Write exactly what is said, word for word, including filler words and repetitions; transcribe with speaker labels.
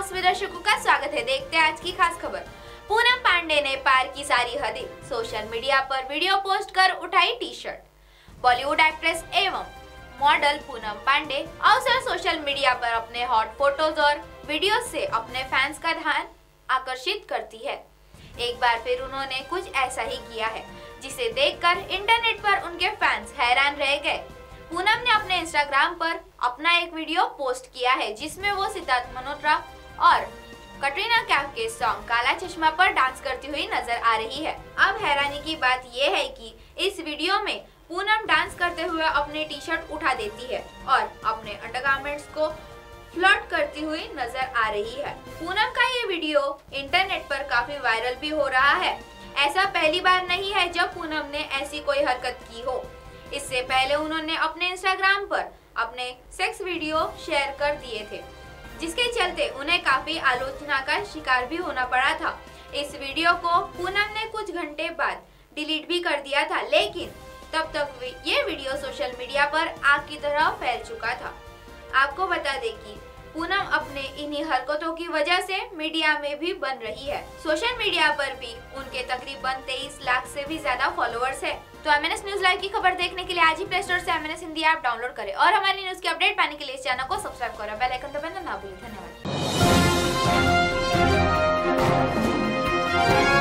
Speaker 1: सभी दर्शकों का स्वागत है। देखते हैं आज की खास खबर। पूनम पांडे ने पार की सारी हदें, सोशल मीडिया पर वीडियो पोस्ट कर उठाई टी शर्ट। बॉलीवुड एक्ट्रेस एवं मॉडल पूनम पांडे अक्सर सोशल मीडिया पर अपने हॉट फोटोज और वीडियोस से अपने फैंस का ध्यान आकर्षित करती है। एक बार फिर उन्होंने कुछ ऐसा ही किया है, जिसे देखकर इंटरनेट पर उनके फैंस हैरान रह गए। पूनम ने अपने इंस्टाग्राम पर अपना एक वीडियो पोस्ट किया है, जिसमें वो सिद्धार्थ मल्होत्रा और कटरीना कैफ के सॉन्ग काला चश्मा पर डांस करती हुई नजर आ रही है। अब हैरानी की बात यह है कि इस वीडियो में पूनम डांस करते हुए अपनी टी शर्ट उठा देती है और अपने अंडरगारमेंट्स को फ्लर्ट करती हुई नजर आ रही है। पूनम का ये वीडियो इंटरनेट पर काफी वायरल भी हो रहा है। ऐसा पहली बार नहीं है जब पूनम ने ऐसी कोई हरकत की हो। इससे पहले उन्होंने अपने इंस्टाग्राम पर अपने सेक्स वीडियो शेयर कर दिए थे, जिसके चलते उन्हें काफी आलोचना का शिकार भी होना पड़ा था। इस वीडियो को पूनम ने कुछ घंटे बाद डिलीट भी कर दिया था, लेकिन तब तक ये वीडियो सोशल मीडिया पर आग की तरह फैल चुका था। आपको बता दें कि पूनम अपने इन्हीं हरकतों की वजह से मीडिया में भी बन रही है। सोशल मीडिया पर भी उनके तकरीबन तेईस लाख से भी ज्यादा फॉलोअर्स है। तो M N S news live की खबर देखने के लिए आज ही प्ले स्टोर से M N S Hindi app download करें और हमारी न्यूज की अपडेट पाने के लिए इस चैनल को सब्सक्राइब करें, बेल आइकन दबाना ना भूलें। धन्यवाद।